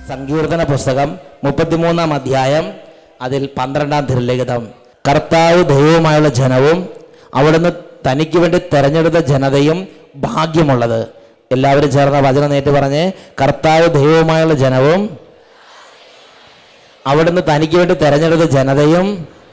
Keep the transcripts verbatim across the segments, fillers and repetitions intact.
സങ്കീർത്തന പുസ്തകം മുപ്പത്തിമൂന്നാം അധ്യായം അതിൽ പന്ത്രണ്ടാം തിരുലിഖിതം. കർത്താവ് ദൈവവുമായുള്ള ജനവും അവിടുന്ന് തനിക്ക് വേണ്ടി തെരഞ്ഞെടുത്ത ജനതയും ഭാഗ്യമുള്ളത്. എല്ലാവരും ചേർന്ന വചനം നേരിട്ട് പറഞ്ഞ്, കർത്താവ് ദൈവവുമായുള്ള ജനവും അവിടുന്ന് തനിക്ക് വേണ്ടി തെരഞ്ഞെടുത്ത ജനതയും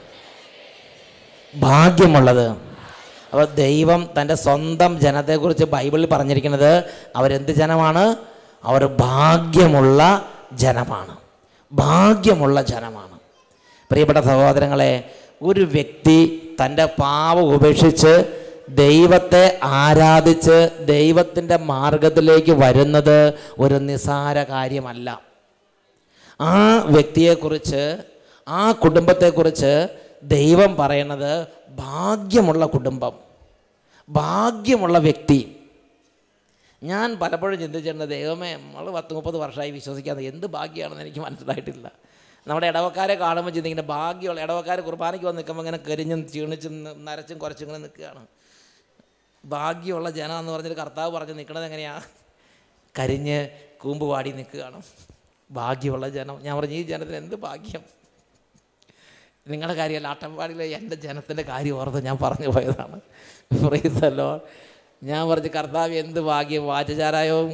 ഭാഗ്യമുള്ളത്. അപ്പോൾ ദൈവം തൻ്റെ സ്വന്തം ജനത്തെക്കുറിച്ച് ബൈബിളിൽ പറഞ്ഞിരിക്കുന്നത് അവരെന്ത് ജനമാണ്? അവർ ഭാഗ്യമുള്ള ജനമാണ്. ഭാഗ്യമുള്ള ജനമാണ്. പ്രിയപ്പെട്ട സഹോദരങ്ങളെ, ഒരു വ്യക്തി തൻ്റെ പാപം ഉപേക്ഷിച്ച് ദൈവത്തെ ആരാധിച്ച് ദൈവത്തിൻ്റെ മാർഗത്തിലേക്ക് വരുന്നത് ഒരു നിസ്സാര കാര്യമല്ല. ആ വ്യക്തിയെക്കുറിച്ച്, ആ കുടുംബത്തെക്കുറിച്ച് ദൈവം പറയുന്നത് ഭാഗ്യമുള്ള കുടുംബം, ഭാഗ്യമുള്ള വ്യക്തി. ഞാൻ പലപ്പോഴും ചിന്തിച്ചിട്ടുണ്ട്, ദൈവമേ നമ്മൾ പത്ത് മുപ്പത് വർഷമായി വിശ്വസിക്കാതെ എന്ത് ഭാഗ്യമാണെന്ന് എനിക്ക് മനസ്സിലായിട്ടില്ല. നമ്മുടെ ഇടവക്കാരെ കാണുമ്പോൾ ചിന്തിക്കുന്ന ഭാഗ്യമുള്ള ഇടവക്കാർ കുർബാനയ്ക്ക് വന്ന് നിൽക്കുമ്പോൾ ഇങ്ങനെ കരിഞ്ഞും ക്ഷീണിച്ചും നരച്ചും കുറച്ചും ഇങ്ങനെ നിൽക്കുകയാണ്. ഭാഗ്യമുള്ള ജനം എന്ന് പറഞ്ഞിട്ട് കർത്താവ് പറഞ്ഞ് നിൽക്കണത് എങ്ങനെയാണ്? കരിഞ്ഞ് കൂമ്പ് പാടി നിൽക്കുകയാണ്. ഭാഗ്യമുള്ള ജനം. ഞാൻ പറഞ്ഞു, ഈ ജനത്തിന് എന്ത് ഭാഗ്യം. നിങ്ങളുടെ കാര്യമല്ല, ആട്ടമ്പാടിയിലെ എൻ്റെ ജനത്തിൻ്റെ കാര്യം ഓർത്ത് ഞാൻ പറഞ്ഞു പോയതാണ്. Praise the lord. ഞാൻ പറഞ്ഞു, കർത്താവ് എന്ത് ഭാഗ്യം, വാറ്റുചാരായവും.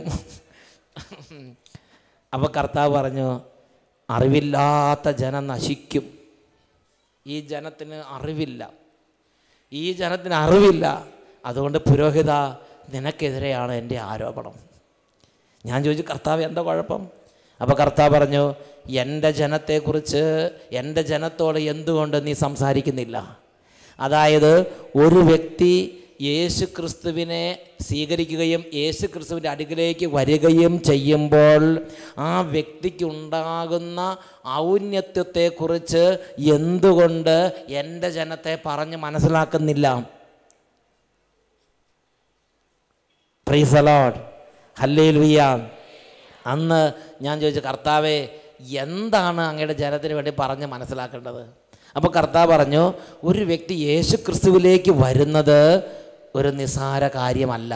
അപ്പോൾ കർത്താവ് പറഞ്ഞു, അറിവില്ലാത്ത ജനം നശിക്കും. ഈ ജനത്തിന് അറിവില്ല, ഈ ജനത്തിന് അറിവില്ല. അതുകൊണ്ട് പുരോഹിത, നിനക്കെതിരെയാണ് എൻ്റെ ആരോപണം. ഞാൻ ചോദിച്ചു, കർത്താവ് എന്താ കുഴപ്പം? അപ്പോൾ കർത്താവ് പറഞ്ഞു, എൻ്റെ ജനത്തെക്കുറിച്ച്, എൻ്റെ ജനത്തോട് എന്തുകൊണ്ട് നീ സംസാരിക്കുന്നില്ല? അതായത് ഒരു വ്യക്തി യേശു ക്രിസ്തുവിനെ സ്വീകരിക്കുകയും യേശു ക്രിസ്തുവിൻ്റെ അടുക്കിലേക്ക് വരികയും ചെയ്യുമ്പോൾ ആ വ്യക്തിക്കുണ്ടാകുന്ന ഔന്നത്യത്തെക്കുറിച്ച് എന്തുകൊണ്ട് എൻ്റെ ജനത്തെ പറഞ്ഞ് മനസ്സിലാക്കുന്നില്ല? Praise the lord, hallelujah. അന്ന് ഞാൻ ചോദിച്ചു, കർത്താവേ എന്താണ് അങ്ങയുടെ ജനത്തിന് വേണ്ടി പറഞ്ഞ് മനസ്സിലാക്കേണ്ടത്? അപ്പോൾ കർത്താവ് പറഞ്ഞു, ഒരു വ്യക്തി യേശു ക്രിസ്തുവിലേക്ക് വരുന്നത് ഒരു നിസ്സാര കാര്യമല്ല.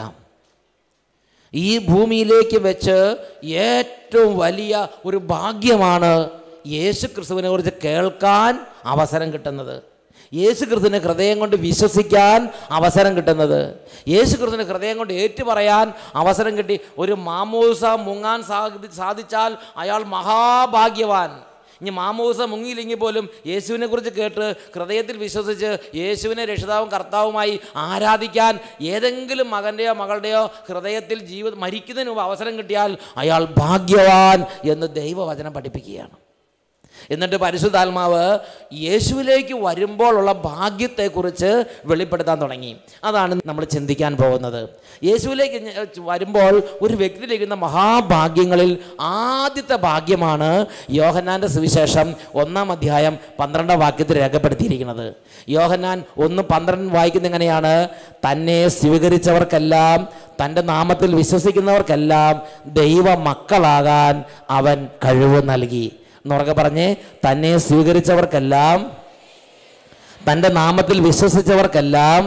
ഈ ഭൂമിയിലേക്ക് വെച്ച് ഏറ്റവും വലിയ ഒരു ഭാഗ്യമാണ് യേശു ക്രിസ്തുവിനെ കുറിച്ച് കേൾക്കാൻ അവസരം കിട്ടുന്നത്, യേശു ക്രിസ്തുവിനെ ഹൃദയം കൊണ്ട് വിശ്വസിക്കാൻ അവസരം കിട്ടുന്നത്, യേശു ക്രിസ്തുവിനെ ഹൃദയം കൊണ്ട് ഏറ്റുപറയാൻ അവസരം കിട്ടി. ഒരു മാമോദിസ മുങ്ങാൻ സാധിച്ചാൽ അയാൾ മഹാഭാഗ്യവാൻ. ഇനി മാമോദിസ മുങ്ങിയില്ലെങ്കിൽ പോലും യേശുവിനെ കുറിച്ച് കേട്ട് ഹൃദയത്തിൽ വിശ്വസിച്ച് യേശുവിനെ രക്ഷിതാവും കർത്താവുമായി ആരാധിക്കാൻ ഏതെങ്കിലും മകൻ്റെയോ മകളുടെയോ ഹൃദയത്തിൽ ജീവിതം മരിക്കുന്നതിന് മുമ്പ് അവസരം കിട്ടിയാൽ അയാൾ ഭാഗ്യവാൻ എന്ന് ദൈവവചനം പഠിപ്പിക്കുകയാണ്. എന്നിട്ട് പരിശുദ്ധാത്മാവ് യേശുവിലേക്ക് വരുമ്പോഴുള്ള ഭാഗ്യത്തെക്കുറിച്ച് വെളിപ്പെടുത്താൻ തുടങ്ങി. അതാണ് നമ്മൾ ചിന്തിക്കാൻ പോകുന്നത്. യേശുവിലേക്ക് വരുമ്പോൾ ഒരു വ്യക്തി ലഭിക്കുന്ന മഹാഭാഗ്യങ്ങളിൽ ആദ്യത്തെ ഭാഗ്യമാണ് യോഹന്നാൻ്റെ സുവിശേഷം ഒന്നാം അധ്യായം പന്ത്രണ്ടാം വാക്യത്തിൽ രേഖപ്പെടുത്തിയിരിക്കുന്നത്. യോഹന്നാൻ ഒന്ന് പന്ത്രണ്ട് വായിക്കുന്ന എങ്ങനെയാണ്? തന്നെ സ്വീകരിച്ചവർക്കെല്ലാം, തൻ്റെ നാമത്തിൽ വിശ്വസിക്കുന്നവർക്കെല്ലാം ദൈവ മക്കളാകാൻ അവൻ കഴിവ് നൽകി. എന്നുറക്കെ പറഞ്ഞ്, തന്നെ സ്വീകരിച്ചവർക്കെല്ലാം, തൻ്റെ നാമത്തിൽ വിശ്വസിച്ചവർക്കെല്ലാം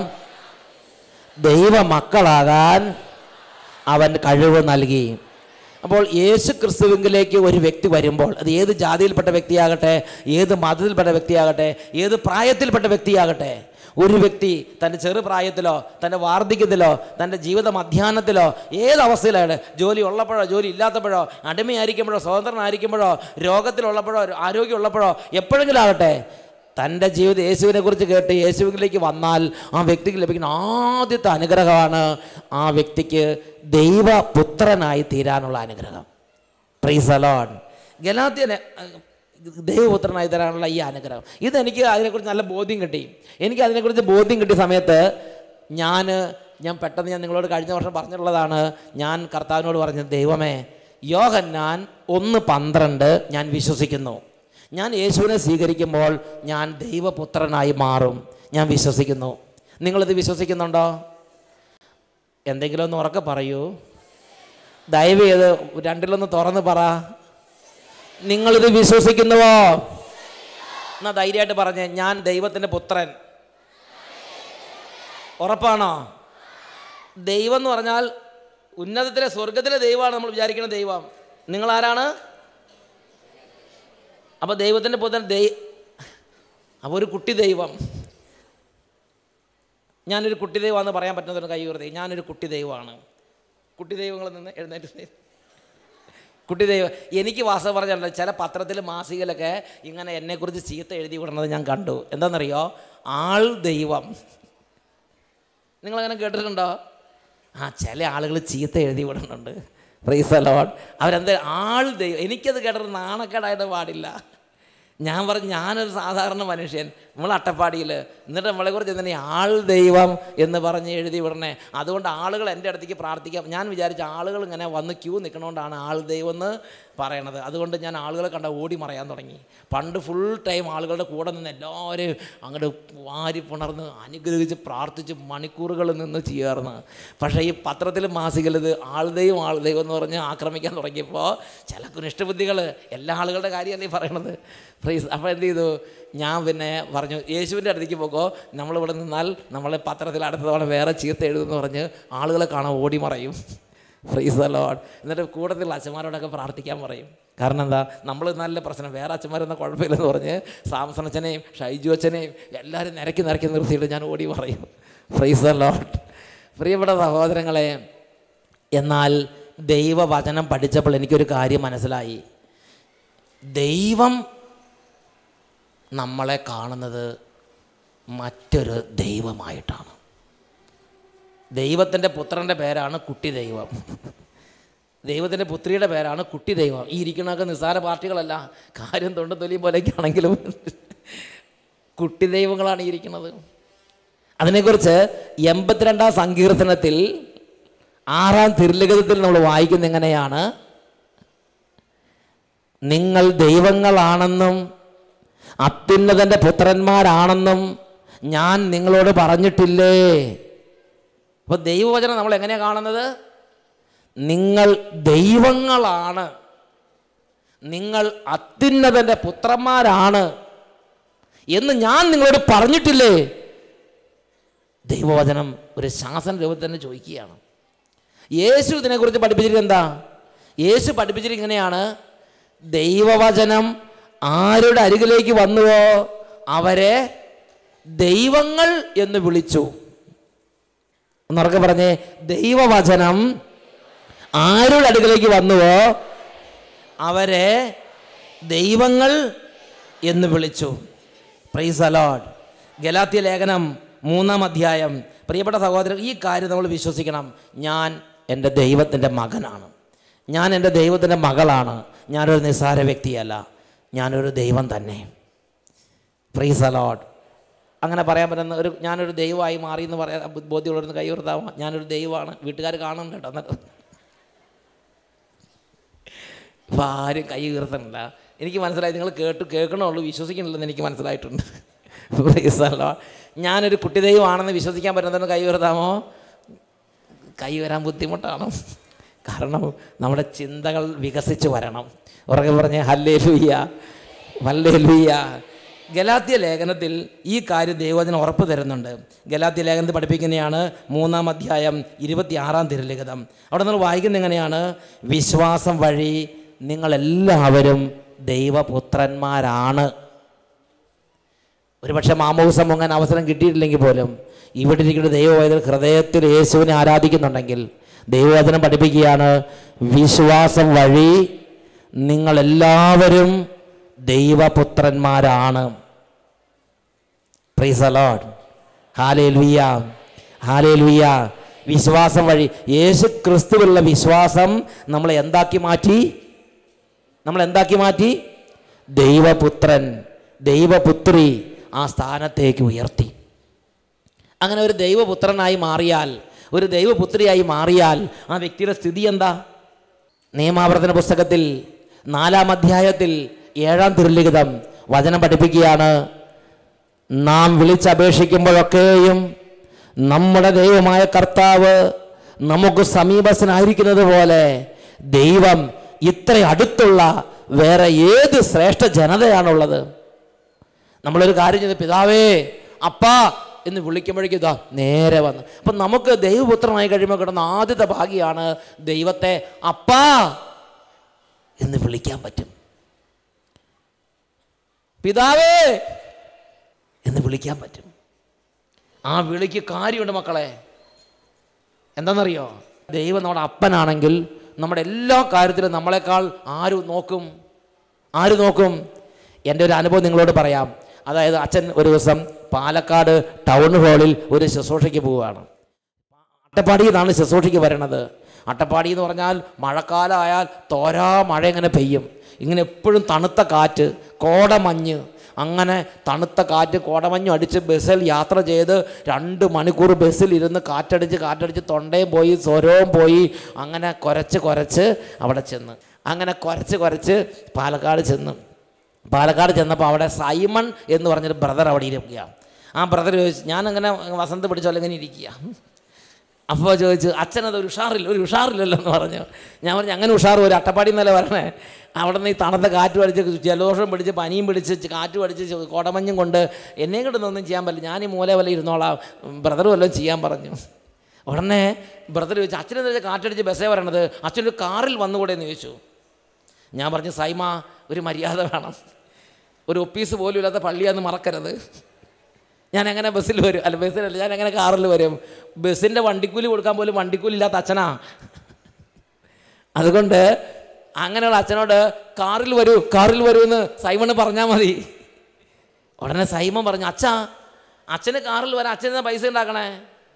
ദൈവ മക്കളാകാൻ അവൻ കഴിവ് നൽകി. അപ്പോൾ യേശു ക്രിസ്തുവിലേക്ക് ഒരു വ്യക്തി വരുമ്പോൾ, അത് ഏത് ജാതിയിൽപ്പെട്ട വ്യക്തിയാകട്ടെ, ഏത് മതത്തിൽപ്പെട്ട വ്യക്തിയാകട്ടെ, ഏത് പ്രായത്തിൽപ്പെട്ട വ്യക്തിയാകട്ടെ, ഒരു വ്യക്തി തൻ്റെ ചെറുപ്രായത്തിലോ തൻ്റെ വാർദ്ധക്യത്തിലോ തൻ്റെ ജീവിത മധ്യാഹ്നത്തിലോ ഏതവസ്ഥയിലാണ്, ജോലി ഉള്ളപ്പോഴോ ജോലി ഇല്ലാത്തപ്പോഴോ, അടിമയായിരിക്കുമ്പോഴോ സ്വതന്ത്രനായിരിക്കുമ്പോഴോ, രോഗത്തിലുള്ളപ്പോഴോ ആരോഗ്യമുള്ളപ്പോഴോ, എപ്പോഴെങ്കിലും ആകട്ടെ, തൻ്റെ ജീവിതം യേശുവിനെ കുറിച്ച് കേട്ട് യേശുവിലേക്ക് വന്നാൽ ആ വ്യക്തിക്ക് ലഭിക്കുന്ന ആദ്യത്തെ അനുഗ്രഹമാണ് ആ വ്യക്തിക്ക് ദൈവപുത്രനായി തീരാനുള്ള അനുഗ്രഹം. Praise the lord. ഗലാത്യനെ ദൈവപുത്രനായി തരാനുള്ള ഈ അനുഗ്രഹം, ഇതെനിക്ക് അതിനെക്കുറിച്ച് നല്ല ബോധ്യം കിട്ടി. എനിക്ക് അതിനെക്കുറിച്ച് ബോധ്യം കിട്ടിയ സമയത്ത് ഞാൻ ഞാൻ പെട്ടെന്ന് ഞാൻ നിങ്ങളോട് കഴിഞ്ഞ വർഷം പറഞ്ഞിട്ടുള്ളതാണ്. ഞാൻ കർത്താവിനോട് പറഞ്ഞത്, ദൈവമേ, യോഹന്നാൻ ഒന്ന് പന്ത്രണ്ട് ഞാൻ വിശ്വസിക്കുന്നു. ഞാൻ യേശുവിനെ സ്വീകരിക്കുമ്പോൾ ഞാൻ ദൈവപുത്രനായി മാറും. ഞാൻ വിശ്വസിക്കുന്നു. നിങ്ങളിത് വിശ്വസിക്കുന്നുണ്ടോ? എന്തെങ്കിലും ഒന്ന് ഉറക്കെ പറയൂ. ദയവ് ചെയ്ത് രണ്ടിലൊന്ന് തുറന്ന് പറ. നിങ്ങളിത് വിശ്വസിക്കുന്നുവോ? എന്നാ ധൈര്യമായിട്ട് പറഞ്ഞേ, ഞാൻ ദൈവത്തിൻ്റെ പുത്രൻ. ഉറപ്പാണോ? ദൈവം എന്ന് പറഞ്ഞാൽ ഉന്നതത്തിലെ സ്വർഗത്തിലെ ദൈവമാണ് നമ്മൾ വിചാരിക്കുന്ന ദൈവം. നിങ്ങളാരാണ്? അപ്പോൾ ദൈവത്തിൻ്റെ പുത്രൻ ദൈ അപ്പോൾ ഒരു കുട്ടി ദൈവം. ഞാനൊരു കുട്ടി ദൈവമാണെന്ന് പറയാൻ പറ്റുന്നതൊരു കൈ ഉയർത്തി. ഞാനൊരു കുട്ടി ദൈവമാണ്. കുട്ടി ദൈവങ്ങളിൽ നിന്ന് എഴുന്നേറ്റ് കുട്ടി ദൈവം. എനിക്ക് വാസ്തവം പറഞ്ഞല്ലോ, ചില പത്രത്തിൽ മാസികയിലൊക്കെ ഇങ്ങനെ എന്നെക്കുറിച്ച് ചീത്ത എഴുതി വിടുന്നത് ഞാൻ കണ്ടു. എന്താണെന്നറിയോ? ആൾ ദൈവം. നിങ്ങളങ്ങനെ കേട്ടിട്ടുണ്ടോ? ആ, ചില ആളുകൾ ചീത്ത എഴുതി വിടുന്നുണ്ട്. Praise the lord. അവരെന്താ ആൾ ദൈവം. എനിക്കത് കേട്ടിട്ട് നാണക്കേടായിട്ട് പാടില്ല. ഞാൻ പറഞ്ഞു, ഞാനൊരു സാധാരണ മനുഷ്യൻ, നമ്മൾ അട്ടപ്പാടിയിൽ, എന്നിട്ട് നമ്മളെക്കുറിച്ച് എന്തിനാ ആൾ ദൈവം എന്ന് പറഞ്ഞ് എഴുതി വിടണേ? അതുകൊണ്ട് ആളുകൾ എൻ്റെ അടുത്തേക്ക് പ്രാർത്ഥിക്കാം. ഞാൻ വിചാരിച്ച ആളുകൾ ഇങ്ങനെ വന്ന് ക്യൂ നിൽക്കണോണ്ടാണ് ആൾ ദൈവം എന്ന് പറയണത്. അതുകൊണ്ട് ഞാൻ ആളുകളെ കണ്ട ഓടി മറയാൻ തുടങ്ങി. പണ്ട് ഫുൾ ടൈം ആളുകളുടെ കൂടെ നിന്ന് എല്ലാവരെയും അങ്ങോട്ട് വാരി പുണർന്ന് അനുഗ്രഹിച്ച് പ്രാർത്ഥിച്ച് മണിക്കൂറുകൾ നിന്ന് ചേർന്ന്. പക്ഷേ ഈ പത്രത്തിലും മാസികയിൽ ഇത് ആൾ ദൈവം ആൾ ദൈവം എന്ന് പറഞ്ഞ് ആക്രമിക്കാൻ തുടങ്ങിയപ്പോൾ ചില കുനിഷ്ടബുദ്ധികൾ, എല്ലാ ആളുകളുടെ കാര്യമല്ലേ പറയണത്. പ്രൈസ്. അപ്പോൾ എന്ത് ചെയ്തു? ഞാൻ പിന്നെ പറഞ്ഞു, യേശുവിൻ്റെ അടുത്തേക്ക് പോകുമ്പോൾ നമ്മളിവിടെ നിന്നാൽ നമ്മളെ പത്രത്തിൽ അടുത്ത തവണ വേറെ ചീത്ത എഴുതുമെന്ന് പറഞ്ഞ് ആളുകളെ കാണാൻ ഓടി മറയും. Praise the lord. എന്നിട്ട് കൂട്ടത്തിലുള്ള അച്ഛന്മാരോടൊക്കെ പ്രാർത്ഥിക്കാൻ പറയും. കാരണം എന്താ? നമ്മൾ നല്ല പ്രശ്നം, വേറെ അച്ഛന്മാരൊന്നും കുഴപ്പമില്ലെന്ന് പറഞ്ഞ് സാംസൺ അച്ഛനെയും ഷൈജു അച്ഛനെയും എല്ലാവരും നിരക്കി നിരക്കി നിർത്തിയിട്ട് ഞാൻ ഓടി പറയും. Praise the lord. പ്രിയപ്പെട്ട സഹോദരങ്ങളെ, എന്നാൽ ദൈവവചനം പഠിച്ചപ്പോൾ എനിക്കൊരു കാര്യം മനസ്സിലായി. ദൈവം നമ്മളെ കാണുന്നത് മറ്റൊരു ദൈവമായിട്ടാണ്. ദൈവത്തിൻ്റെ പുത്രൻ്റെ പേരാണ് കുട്ടി ദൈവം. ദൈവത്തിൻ്റെ പുത്രിയുടെ പേരാണ് കുട്ടി ദൈവം. ഈ ഇരിക്കണമൊക്കെ നിസ്സാര പാർട്ടികളല്ല, കാര്യം തൊണ്ടും തൊലിയും പോലെയൊക്കെയാണെങ്കിലും കുട്ടി ദൈവങ്ങളാണ് ഈ ഇരിക്കുന്നത്. അതിനെക്കുറിച്ച് എൺപത്തിരണ്ടാം സങ്കീർത്തനത്തിൽ ആറാം തിരുലിഖിതത്തിൽ നമ്മൾ വായിക്കുന്ന എങ്ങനെയാണ്? നിങ്ങൾ ദൈവങ്ങളാണെന്നും അത്യുന്നതൻ്റെ പുത്രന്മാരാണെന്നും ഞാൻ നിങ്ങളോട് പറഞ്ഞിട്ടില്ലേ? അപ്പോൾ ദൈവവചനം നമ്മൾ എങ്ങനെയാണ് കാണുന്നത്? നിങ്ങൾ ദൈവങ്ങളാണ്, നിങ്ങൾ അത്യുന്നതൻ്റെ പുത്രന്മാരാണ് എന്ന് ഞാൻ നിങ്ങളോട് പറഞ്ഞിട്ടില്ലേ? ദൈവവചനം ഒരു ശാസന രൂപത്തിൽ തന്നെ ചോദിക്കുകയാണ്. യേശു ഇതിനെക്കുറിച്ച് പഠിപ്പിച്ചിരിക്കുന്നത് എന്താ? യേശു പഠിപ്പിച്ചിരിങ്ങനെയാണ്, ദൈവവചനം ആരുടെ അരികിലേക്ക് വന്നുവോ അവരെ ദൈവങ്ങൾ എന്ന് വിളിച്ചു. ഒന്നുറക്കെ പറഞ്ഞേ, ദൈവവചനം ആരുടെ അടുക്കലേക്ക് വന്നുവോ അവരെ ദൈവങ്ങൾ എന്ന് വിളിച്ചു. Price the Lord. ഗലാത്യ ലേഖനം മൂന്നാം അധ്യായം. പ്രിയപ്പെട്ട സഹോദരൻ, ഈ കാര്യം നമ്മൾ വിശ്വസിക്കണം. ഞാൻ എൻ്റെ ദൈവത്തിൻ്റെ മകനാണ്, ഞാൻ എൻ്റെ ദൈവത്തിൻ്റെ മകളാണ്. ഞാനൊരു നിസ്സാര വ്യക്തിയല്ല, ഞാനൊരു ദൈവം തന്നെ. Praise the lord. അങ്ങനെ പറയാൻ പറ്റുന്ന ഒരു ഞാനൊരു ദൈവമായി മാറി എന്ന് പറയാൻ ബോധ്യമുള്ളവരുന്ന് കൈ ഉയർത്താമോ? ഞാനൊരു ദൈവമാണ്. വീട്ടുകാർ കാണുന്നുണ്ട് കേട്ടോ. എന്നിട്ട് ഇപ്പം ആരും കൈ ഉയർത്തണില്ല. എനിക്ക് മനസ്സിലായി, നിങ്ങൾ കേട്ട് കേൾക്കണമുള്ളൂ, വിശ്വസിക്കണില്ലെന്ന് എനിക്ക് മനസ്സിലായിട്ടുണ്ട്. Praise the lord. ഞാനൊരു കുട്ടി ദൈവമാണെന്ന് വിശ്വസിക്കാൻ പറ്റുന്നതെന്ന് കൈ ഉയർത്താമോ? കൈ വരാൻ ബുദ്ധിമുട്ടാണ്. കാരണം നമ്മുടെ ചിന്തകൾ വികസിച്ച് വരണം. ഉറക്കെ പറഞ്ഞേ ഹല്ലേലൂയ, ഹല്ലേലൂയ. ഗലാത്യ ലേഖനത്തിൽ ഈ കാര്യം ദൈവവചനം ഉറപ്പ് തരുന്നുണ്ട്. ഗലാത്യ ലേഖനത്തിൽ പഠിപ്പിക്കുന്നതാണ് മൂന്നാം അധ്യായം ഇരുപത്തി ആറാം തിരുലിഖിതം. അവിടെ നമ്മൾ വായിക്കുന്നത് എങ്ങനെയാണ്? വിശ്വാസം വഴി നിങ്ങളെല്ലാവരും ദൈവപുത്രന്മാരാണ്. ഒരുപക്ഷെ മാമോദിസം മുങ്ങാൻ അവസരം കിട്ടിയിട്ടില്ലെങ്കിൽ പോലും ഇവിടെ ഇരിക്കുന്ന ദൈവവചനം ഹൃദയത്തിൽ യേശുവിനെ ആരാധിക്കുന്നുണ്ടെങ്കിൽ ദൈവവചനം പഠിപ്പിക്കുകയാണ്, വിശ്വാസം വഴി നിങ്ങളെല്ലാവരും ദൈവപുത്രന്മാരാണ്. Praise the lord. ഹല്ലേലൂയ, ഹല്ലേലൂയ. വിശ്വാസം വഴി യേശു ക്രിസ്തുവിലുള്ള വിശ്വാസം നമ്മളെ എന്താക്കി മാറ്റി? നമ്മൾ എന്താക്കി മാറ്റി? ദൈവപുത്രൻ, ദൈവപുത്രി ആ സ്ഥാനത്തേക്ക് ഉയർത്തി. അങ്ങനെ ഒരു ദൈവപുത്രനായി മാറിയാൽ, ഒരു ദൈവപുത്രിയായി മാറിയാൽ ആ വ്യക്തിയുടെ സ്ഥിതി എന്താ? നിയമാവർത്തന പുസ്തകത്തിൽ നാലാം അധ്യായത്തിൽ ഏഴാം തിരുലിഖിതം വചനം പഠിപ്പിക്കുകയാണ്, നാം വിളിച്ചപേക്ഷിക്കുമ്പോഴൊക്കെയും നമ്മുടെ ദൈവമായ കർത്താവ് നമുക്ക് സമീപസ്ഥനായിരിക്കുന്നത് പോലെ ദൈവം ഇത്ര അടുത്തുള്ള വേറെ ഏത് ശ്രേഷ്ഠ ജനതയാണുള്ളത്? നമ്മളൊരു കാര്യം ചെയ്ത് പിതാവേ അപ്പാ എന്ന് വിളിക്കുമ്പോഴേക്കും ഇതാ നേരെ വന്ന്. അപ്പം നമുക്ക് ദൈവപുത്രനായി കഴിയുമ്പോൾ കിടന്ന ആദ്യത്തെ ഭാഗ്യമാണ് ദൈവത്തെ അപ്പാ എന്ന് വിളിക്കാൻ പറ്റും. പിതാവേ എന്ന് വിളിക്കാൻ പറ്റും. ആ വിളിക്ക് കാര്യമുണ്ട് മക്കളെ. എന്താണെന്നറിയോ? ദൈവം നമ്മുടെ അപ്പനാണെങ്കിൽ നമ്മുടെ എല്ലാ കാര്യത്തിലും നമ്മളെക്കാൾ ആര് നോക്കും? ആര് നോക്കും? എൻ്റെ ഒരു അനുഭവം നിങ്ങളോട് പറയാം. അതായത് അച്ഛൻ ഒരു ദിവസം പാലക്കാട് ടൗൺ ഹാളിൽ ഒരു ശുശ്രൂഷയ്ക്ക് പോവുകയാണ്. അട്ടപ്പാടിയിൽ നിന്നാണ് ശുശ്രൂഷയ്ക്ക് വരണത്. അട്ടപ്പാടി എന്ന് പറഞ്ഞാൽ മഴക്കാലമായാൽ തോരാ മഴ ഇങ്ങനെ പെയ്യും. ഇങ്ങനെ എപ്പോഴും തണുത്ത കാറ്റ്, കോടമഞ്ഞ്, അങ്ങനെ തണുത്ത കാറ്റ് കോടമഞ്ഞും അടിച്ച് ബസ്സിൽ യാത്ര ചെയ്ത് രണ്ട് മണിക്കൂർ ബസ്സിൽ ഇരുന്ന് കാറ്റടിച്ച് കാറ്റടിച്ച് തൊണ്ടയും പോയി സ്വരവും പോയി അങ്ങനെ കുരച്ച് കുരച്ച് അവിടെ ചെന്ന് അങ്ങനെ കുരച്ച് കുരച്ച് പാലക്കാട് ചെന്ന് പാലക്കാട് ചെന്നപ്പോൾ അവിടെ സൈമൺ എന്ന് പറഞ്ഞൊരു ബ്രദർ അവിടെ ഇരിക്കുകയാണ്. ആ ബ്രദർ ചോദിച്ചു, ഞാനങ്ങനെ വസന്ത് പിടിച്ചോലെ ഇങ്ങനെ ഇരിക്കുക. അപ്പോൾ ചോദിച്ചു, അച്ഛനത് ഒരു ഉഷാറില്ല ഒരു ഉഷാറില്ലല്ലോ എന്ന് പറഞ്ഞു. ഞാൻ പറഞ്ഞു, അങ്ങനെ ഉഷാർ ഒരു അട്ടപ്പാടി എന്നല്ലേ പറഞ്ഞേ. അവിടെ നിന്ന് ഈ തണുത്ത കാറ്റ് പഠിച്ച് ജലദോഷം പിടിച്ച് പനിയും പിടിച്ച് കാറ്റ് പഠിച്ച് കോടമഞ്ഞും കൊണ്ട് എന്നെ കൊണ്ടൊന്നും ചെയ്യാൻ പറ്റില്ല, ഞാൻ ഈ മൂല വല്ല ഇരുന്നോളാം, ബ്രദർ വല്ലതും ചെയ്യാൻ പറഞ്ഞു. ഉടനെ ബ്രദർ ചോദിച്ചു, അച്ഛനെന്താ വെച്ചാൽ കാറ്റടിച്ച് ബസ്സേ പറയണത്, അച്ഛനൊരു കാറിൽ വന്നുകൂടെ എന്ന് ചോദിച്ചു. ഞാൻ പറഞ്ഞു, സൈമ ഒരു മര്യാദ വേണം, ഒരു ഒപ്പീസ് പോലും ഇല്ലാത്ത പള്ളിയാന്ന് മറക്കരുത്. ഞാൻ എങ്ങനെ ബസ്സിൽ വരും? അല്ല ബസ്സിലല്ല, ഞാൻ എങ്ങനെ കാറിൽ വരും? ബസ്സിൻ്റെ വണ്ടിക്കൂലി കൊടുക്കാൻ പോലും വണ്ടിക്കൂലി ഇല്ലാത്ത അച്ഛനാ. അതുകൊണ്ട് അങ്ങനെയുള്ള അച്ഛനോട് കാറിൽ വരൂ കാറിൽ വരൂ എന്ന് സൈമണ് പറഞ്ഞാൽ മതി. ഉടനെ സൈമൺ പറഞ്ഞു, അച്ഛാ അച്ഛന് കാറിൽ വരാൻ അച്ഛനെന്താ പൈസ ഉണ്ടാക്കണേ?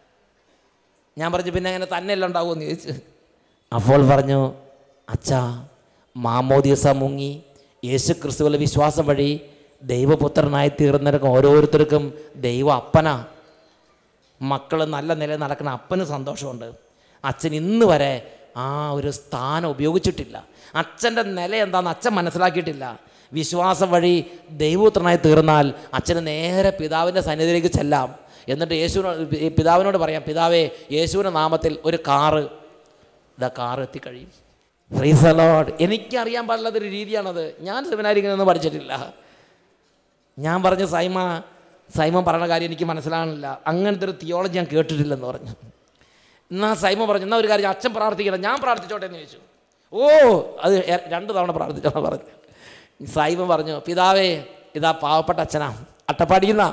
ഞാൻ പറഞ്ഞു, പിന്നെ അങ്ങനെ തന്നെ എല്ലാം ഉണ്ടാവുമെന്ന് ചോദിച്ചു. അപ്പോൾ പറഞ്ഞു, അച്ഛാ മാമോദീസ മുങ്ങി യേശു ക്രിസ്തുവിലെ വിശ്വാസം വഴി ദൈവപുത്രനായി തീർന്നവർക്കും ഓരോരുത്തർക്കും ദൈവ അപ്പനാ. മക്കൾ നല്ല നിലയിൽ നടക്കുന്ന അപ്പന് സന്തോഷമുണ്ട്. അച്ഛൻ ഇന്ന് വരെ ആ ഒരു സ്ഥാനം ഉപയോഗിച്ചിട്ടില്ല. അച്ഛൻ്റെ നില എന്താണെന്ന് അച്ഛൻ മനസ്സിലാക്കിയിട്ടില്ല. വിശ്വാസം വഴി ദൈവപുത്രനായി തീർന്നാൽ അച്ഛന് നേരെ പിതാവിൻ്റെ സന്നിധിയിലേക്ക് ചെല്ലാം. എന്നിട്ട് യേശുവിനോട് പിതാവിനോട് പറയാം, പിതാവേ യേശുവിൻ്റെ നാമത്തിൽ ഒരു കാറ്, ഇതാ കാറ് എത്തിക്കഴിയും. Praise the lord. എനിക്കറിയാൻ പാടില്ലാത്തൊരു രീതിയാണത്. ഞാൻ സെമിനാരിങ്ങനൊന്നും പഠിച്ചിട്ടില്ല. ഞാൻ പറഞ്ഞു, സൈമ സൈമൻ പറയുന്ന കാര്യം എനിക്ക് മനസ്സിലാകണില്ല, അങ്ങനത്തെ ഒരു തിയോളജി ഞാൻ കേട്ടിട്ടില്ലെന്ന് പറഞ്ഞു. എന്നാൽ സൈമ പറഞ്ഞു, എന്നാൽ ഒരു കാര്യം അച്ഛൻ പ്രാർത്ഥിക്കണം, ഞാൻ പ്രാർത്ഥിച്ചോട്ടെ എന്ന് ചോദിച്ചു. ഓ അത് രണ്ട് തവണ പ്രാർത്ഥിച്ചോളാം പറഞ്ഞു. സൈമൻ പറഞ്ഞു, പിതാവേ ഇതാ പാവപ്പെട്ട അച്ഛനാ, അട്ടപ്പാടിയുന്ന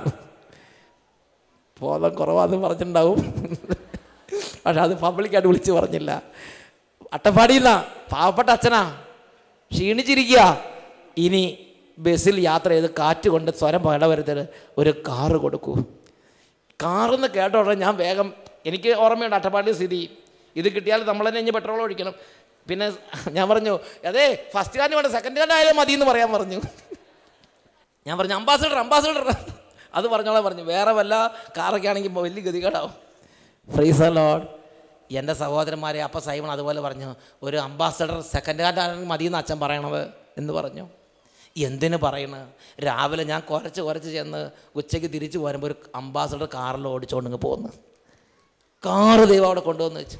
ബോധം കുറവാന്ന് പറഞ്ഞിട്ടുണ്ടാവും, പക്ഷെ അത് പബ്ലിക്കായിട്ട് വിളിച്ച് പറഞ്ഞില്ല. അട്ടപ്പാടിയുന്ന പാവപ്പെട്ട അച്ഛനാ, ക്ഷീണിച്ചിരിക്കുക, ഇനി ബസ്സിൽ യാത്ര ചെയ്ത് കാറ്റ് കൊണ്ട് സ്വരം പടവരുത്തത് ഒരു കാറ് കൊടുക്കൂ. കാറെന്ന് കേട്ട ഉടനെ ഞാൻ വേഗം, എനിക്ക് ഓർമ്മയുണ്ട് അട്ടപ്പാടി സ്ഥിതി, ഇത് കിട്ടിയാൽ നമ്മൾ തന്നെ ഇനി പെട്രോൾ ഒഴിക്കണം. പിന്നെ ഞാൻ പറഞ്ഞു, അതെ ഫസ്റ്റ് ഹാൻഡ് വേണ്ട സെക്കൻഡ് ഹാൻഡ് ആയാലും മതി എന്ന് പറയാൻ പറഞ്ഞു. ഞാൻ പറഞ്ഞു, അംബാസഡർ അംബാസഡർ അത് പറഞ്ഞോളാം പറഞ്ഞു. വേറെ വല്ല കാറൊക്കെ ആണെങ്കിൽ വലിയ ഗതികേടാവും. Price the Lord. എൻ്റെ സഹോദരന്മാരെ, അപ്പം സൈമൺ അതുപോലെ പറഞ്ഞു, ഒരു അംബാസഡർ സെക്കൻഡ് ഹാൻഡ് ആണെങ്കിൽ മതിയെന്ന് അച്ഛൻ പറയണത് എന്ന് പറഞ്ഞു. എന്തിനു പറയണ? രാവിലെ ഞാൻ കുറച്ച് കുറച്ച് ചെന്ന് ഉച്ചയ്ക്ക് തിരിച്ചു പോരുമ്പോൾ ഒരു അംബാസഡർ കാറിൽ ഓടിച്ചുകൊണ്ടിങ്ങ് പോകുന്നു. കാറ് ദൈവം അവിടെ കൊണ്ടുവന്ന് വെച്ചു.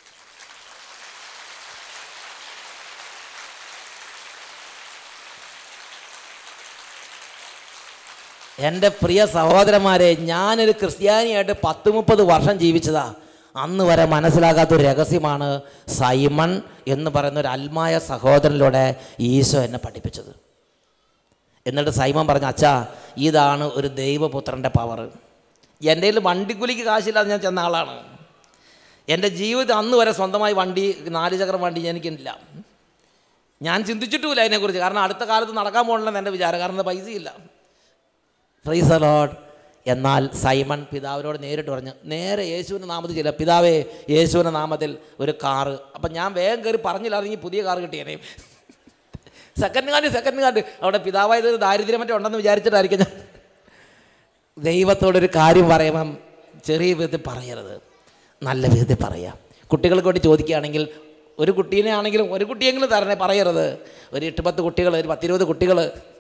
എൻ്റെ പ്രിയ സഹോദരന്മാരെ, ഞാനൊരു ക്രിസ്ത്യാനിയായിട്ട് പത്ത് മുപ്പത് വർഷം ജീവിച്ചതാ. അന്ന് വരെ മനസ്സിലാകാത്തൊരു രഹസ്യമാണ് സൈമൺ എന്ന് പറയുന്ന ഒരു ആത്മായ സഹോദരനിലൂടെ ഈശോ എന്നെ പഠിപ്പിച്ചത്. എന്നിട്ട് സൈമൺ പറഞ്ഞു, അച്ഛാ ഇതാണ് ഒരു ദൈവപുത്രൻ്റെ പവർ. എൻ്റെ കയ്യിൽ വണ്ടിക്കൂലിക്ക് കാശില്ലാതെ ഞാൻ ചെന്ന ആളാണ്. എൻ്റെ ജീവിതം അന്ന് വരെ സ്വന്തമായി വണ്ടി, നാല് ചക്രം വണ്ടി എനിക്കില്ല. ഞാൻ ചിന്തിച്ചിട്ടുമില്ല അതിനെക്കുറിച്ച്. കാരണം അടുത്ത കാലത്ത് നടക്കാൻ പോകണമെന്ന് എൻ്റെ വിചാരം, കാരണം പൈസയില്ല. Praise the lord. എന്നാൽ സൈമൺ പിതാവിനോട് നേരിട്ട് പറഞ്ഞു, നേരെ യേശുവിൻ്റെ നാമത്തിൽ ചില പിതാവേ യേശുവിൻ്റെ നാമത്തിൽ ഒരു കാറ്. അപ്പം ഞാൻ വേഗം കയറി പറഞ്ഞില്ലാതെങ്കിൽ പുതിയ കാറ് കിട്ടിയേനെ. സെക്കൻഡ് ഹാൻഡ് സെക്കൻഡ് ഹാൻഡ് അവിടെ പിതാവായത് ദാരിദ്ര്യം മറ്റേ ഉണ്ടെന്ന് വിചാരിച്ചിട്ടായിരിക്കും. ഞാൻ ദൈവത്തോടൊരു കാര്യം പറയുമ്പം ചെറിയ വിധത്തിൽ പറയരുത്, നല്ല വിധത്തിൽ പറയാം. കുട്ടികൾക്ക് വേണ്ടി ചോദിക്കുകയാണെങ്കിൽ ഒരു കുട്ടീനെ ആണെങ്കിലും ഒരു കുട്ടിയെങ്കിലും തരണേ, പറയരുത്. ഒരു എട്ട് പത്ത് കുട്ടികൾ, ഒരു പത്തിരുപത് കുട്ടികൾ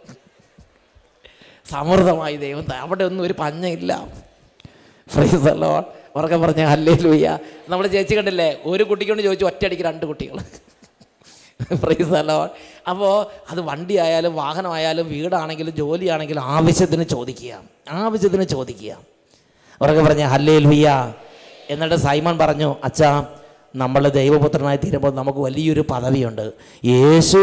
സമൃദ്ധമായി ദൈവം, അവിടെ ഒന്നും ഒരു പഞ്ഞയില്ല. Price the lord. ഉറക്കെ പറഞ്ഞ ഹല്ലേലൂയ. നമ്മൾ ചേച്ചി കണ്ടില്ലേ, ഒരു കുട്ടിക്കൊണ്ട് ചോദിച്ചു ഒറ്റയടിക്ക് രണ്ട് കുട്ടികൾ. Praise the lord. അപ്പോൾ അത് വണ്ടി ആയാലും വാഹനമായാലും വീടാണെങ്കിലും ജോലിയാണെങ്കിലും ആവശ്യത്തിന് ചോദിക്കുക, ആവശ്യത്തിന് ചോദിക്കുക. ഉറക്കെ പറഞ്ഞ ഹല്ലേലൂയ. എന്നിട്ട് സൈമൺ പറഞ്ഞു, അച്ഛാ നമ്മൾ ദൈവപുത്രനായി തീരുമ്പോൾ നമുക്ക് വലിയൊരു പദവിയുണ്ട്. യേശു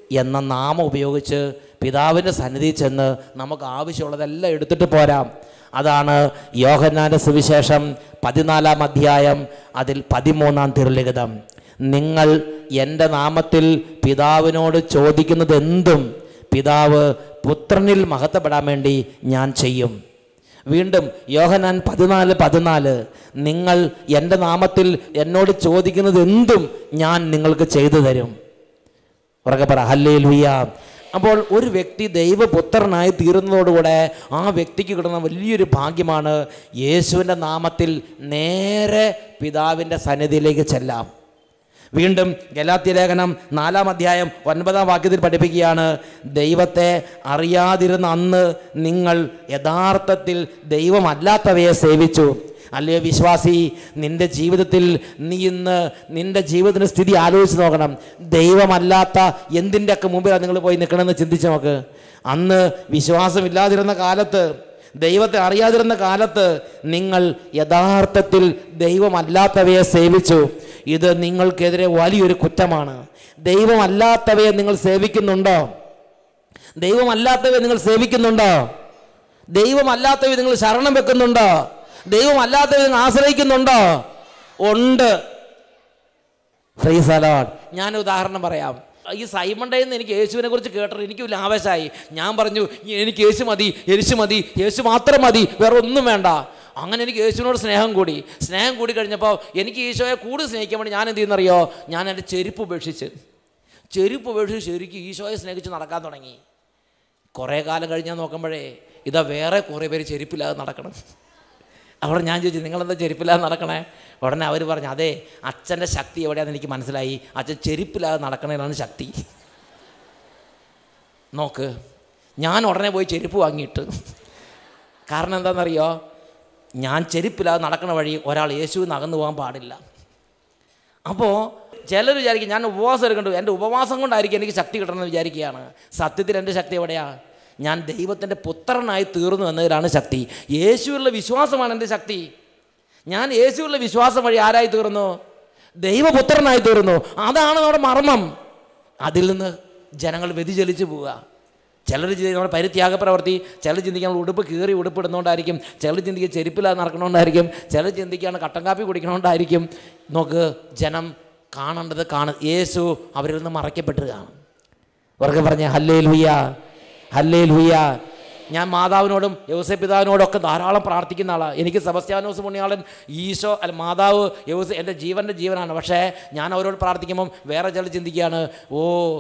എന്ന നാമം ഉപയോഗിച്ച് പിതാവിൻ്റെ സന്നിധിയിൽ ചെന്ന് നമുക്ക് ആവശ്യമുള്ളതെല്ലാം എടുത്തിട്ട് പോരാം. അതാണ് യോഹന്നാൻ്റെ സുവിശേഷം പതിനാലാം അധ്യായം അതിൽ പതിമൂന്നാം തിരുലിഖിതം. നിങ്ങൾ എൻ്റെ നാമത്തിൽ പിതാവിനോട് ചോദിക്കുന്നത് എന്തും പിതാവ് പുത്രനിൽ മഹത്വപ്പെടാൻ വേണ്ടി ഞാൻ ചെയ്യും. വീണ്ടും യോഹന്നാൻ പതിനാല് പതിനാല് നിങ്ങൾ എൻ്റെ നാമത്തിൽ എന്നോട് ചോദിക്കുന്നത് എന്തും ഞാൻ നിങ്ങൾക്ക് ചെയ്തു തരും. ഉറക്കെ പറ ഹല്ലേലൂയ. അപ്പോൾ ഒരു വ്യക്തി ദൈവപുത്രനായി തീരുന്നതോടുകൂടെ ആ വ്യക്തിക്ക് കിട്ടുന്ന വലിയൊരു ഭാഗ്യമാണ് യേശുവിൻ്റെ നാമത്തിൽ നേരെ പിതാവിൻ്റെ സന്നിധിയിലേക്ക് ചെല്ലാം. വീണ്ടും ഗലാത്യ ലേഖനം നാലാം അധ്യായം ഒൻപതാം വാക്യത്തിൽ പഠിപ്പിക്കുകയാണ്, ദൈവത്തെ അറിയാതിരുന്ന അന്ന് നിങ്ങൾ യഥാർത്ഥത്തിൽ ദൈവമല്ലാത്തവയെ സേവിച്ചു. അല്ലയോ വിശ്വാസി, നിൻ്റെ ജീവിതത്തിൽ നീ ഇന്ന് നിൻ്റെ ജീവിതത്തിൻ്റെ സ്ഥിതി ആലോചിച്ച് നോക്കണം. ദൈവമല്ലാത്ത എന്തിൻ്റെയൊക്കെ മുമ്പിലാണ് നിങ്ങൾ പോയി നിൽക്കണമെന്ന് ചിന്തിച്ച് നോക്ക്. അന്ന് വിശ്വാസമില്ലാതിരുന്ന കാലത്ത്, ദൈവത്തെ അറിയാതിരുന്ന കാലത്ത് നിങ്ങൾ യഥാർത്ഥത്തിൽ ദൈവമല്ലാത്തവയെ സേവിച്ചു. ഇത് നിങ്ങൾക്കെതിരെ വലിയൊരു കുറ്റമാണ്. ദൈവമല്ലാത്തവയെ നിങ്ങൾ സേവിക്കുന്നുണ്ടോ? ദൈവമല്ലാത്തവയെ നിങ്ങൾ സേവിക്കുന്നുണ്ടോ? ദൈവമല്ലാത്തവയെ നിങ്ങൾ ശരണം വെക്കുന്നുണ്ടോ? ദൈവമല്ലാത്തവയെ നിങ്ങൾ ആശ്രയിക്കുന്നുണ്ടോ? ഉണ്ട്. Praise the lord. ഞാൻ ഉദാഹരണം പറയാം. ഈ സൈമണ്ടയിൽ നിന്ന് എനിക്ക് യേശുവിനെ കുറിച്ച് കേട്ടിട്ട് എനിക്ക് വലിയ ആവേശമായി. ഞാൻ പറഞ്ഞു, എനിക്ക് യേശു മതി, യേശു മതി, യേശു മാത്രം മതി, വേറെ ഒന്നും വേണ്ട. അങ്ങനെ എനിക്ക് യേശുവിനോട് സ്നേഹം കൂടി. സ്നേഹം കൂടി കഴിഞ്ഞപ്പോൾ എനിക്ക് ഈശോയെ കൂടുതൽ സ്നേഹിക്കാൻ വേണ്ടി ഞാൻ എന്ത് ചെയ്യുന്നറിയോ? ഞാൻ എൻ്റെ ചെരുപ്പ് ഉപേക്ഷിച്ച് ചെരുപ്പ് ഉപേക്ഷിച്ച് ശരിക്കും ഈശോയെ സ്നേഹിച്ച് നടക്കാൻ തുടങ്ങി. കുറേ കാലം കഴിഞ്ഞാൽ നോക്കുമ്പോഴേ ഇതാ വേറെ കുറേ പേര് ചെരുപ്പില്ലാതെ നടക്കണം. അവിടെ ഞാൻ ചോദിച്ചു, നിങ്ങളെന്താ ചെരുപ്പില്ലാതെ നടക്കണേ? ഉടനെ അവർ പറഞ്ഞു, അതെ, അച്ഛൻ്റെ ശക്തി എവിടെയാണെന്ന് എനിക്ക് മനസ്സിലായി. അച്ഛൻ ചെരുപ്പില്ലാതെ നടക്കണേലാണ് ശക്തി. നോക്ക്, ഞാൻ ഉടനെ പോയി ചെരുപ്പ് വാങ്ങിയിട്ട്. കാരണം എന്താണെന്നറിയോ? ഞാൻ ചെരുപ്പില്ലാതെ നടക്കണ വഴി ഒരാൾ യേശുവിൽ നിന്ന് അകന്നു പോകാൻ പാടില്ല. അപ്പോൾ ചിലർ വിചാരിക്കും ഞാൻ ഉപവാസം എടുക്കണ്ടു, എൻ്റെ ഉപവാസം കൊണ്ടായിരിക്കും എനിക്ക് ശക്തി കിട്ടണമെന്ന് വിചാരിക്കുകയാണ്. സത്യത്തിൽ എൻ്റെ ശക്തി എവിടെയാണ്? ഞാൻ ദൈവത്തിൻ്റെ പുത്രനായി തീർന്നു എന്നതിലാണ് ശക്തി. യേശുവിലുള്ള വിശ്വാസമാണ് എൻ്റെ ശക്തി. ഞാൻ യേശുവിലുള്ള വിശ്വാസം വഴി ആരായി തീർന്നു? ദൈവപുത്രനായി തീർന്നു. അതാണ് നമ്മുടെ മർമ്മം. അതിൽ നിന്ന് ജനങ്ങൾ വ്യതിചലിച്ച് പോവുക. ചിലർ നമ്മുടെ പരിത്യാഗ പ്രവൃത്തി, ചിലർ ചിന്തിക്കാൻ ഉടുപ്പ് കീറി ഉടുപ്പിടുന്നതുകൊണ്ടായിരിക്കും, ചിലർ ചിന്തിക്കുക ചെരുപ്പില്ലാതെ നടക്കണോണ്ടായിരിക്കും, ചിലർ ചിന്തിക്കുകയാണ് കട്ടൻ കാപ്പി കുടിക്കണോണ്ടായിരിക്കും. നോക്ക്, ജനം കാണേണ്ടത് കാണ യേശു അവരിൽ നിന്ന് മറയ്ക്കപ്പെട്ടുകയാണ്. അവർക്ക് പറഞ്ഞ ഹല്ലേലൂയ, ഹല്ലേലൂയ. ഞാൻ മാതാവിനോടും യൗസേ പിതാവിനോടും ഒക്കെ ധാരാളം പ്രാർത്ഥിക്കുന്ന ആളാണ്. എനിക്ക് സെബസ്ത്യാനോസ് പുണ്യാളൻ ഈശോ അല്ല മാതാവ് യൗസേ എൻ്റെ ജീവൻ്റെ ജീവനാണ്. പക്ഷേ ഞാൻ അവരോട് പ്രാർത്ഥിക്കുമ്പം വേറെ ചിലർ ചിന്തിക്കുകയാണ്, ഓ